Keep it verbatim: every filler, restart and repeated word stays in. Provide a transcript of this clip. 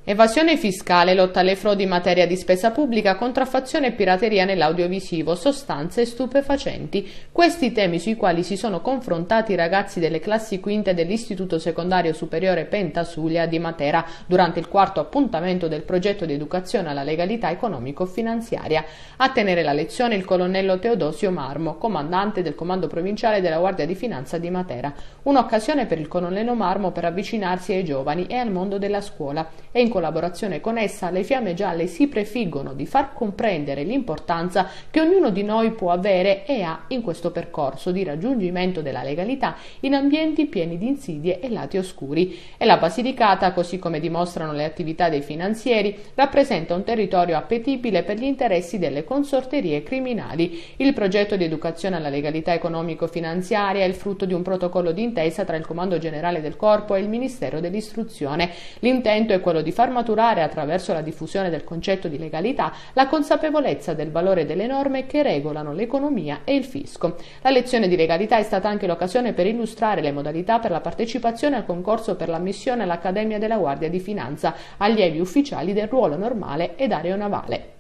Evasione fiscale, lotta alle frodi in materia di spesa pubblica, contraffazione e pirateria nell'audiovisivo, sostanze stupefacenti. Questi temi sui quali si sono confrontati i ragazzi delle classi quinte dell'Istituto Secondario Superiore Pentasuglia di Matera durante il quarto appuntamento del progetto di educazione alla legalità economico-finanziaria. A tenere la lezione il colonnello Teodosio Marmo, comandante del Comando Provinciale della Guardia di Finanza di Matera. Un'occasione per il colonnello Marmo per avvicinarsi ai giovani e al mondo della scuola e in collaborazione con essa le Fiamme Gialle si prefiggono di far comprendere l'importanza che ognuno di noi può avere e ha in questo percorso di raggiungimento della legalità in ambienti pieni di insidie e lati oscuri. E la Basilicata, così come dimostrano le attività dei finanzieri, rappresenta un territorio appetibile per gli interessi delle consorterie criminali. Il progetto di educazione alla legalità economico-finanziaria è il frutto di un protocollo d'intesa tra il Comando Generale del Corpo e il Ministero dell'Istruzione. L'intento è quello di far maturare attraverso la diffusione del concetto di legalità la consapevolezza del valore delle norme che regolano l'economia e il fisco. La lezione di legalità è stata anche l'occasione per illustrare le modalità per la partecipazione al concorso per l'ammissione all'Accademia della Guardia di Finanza, allievi ufficiali del ruolo normale ed aeronavale.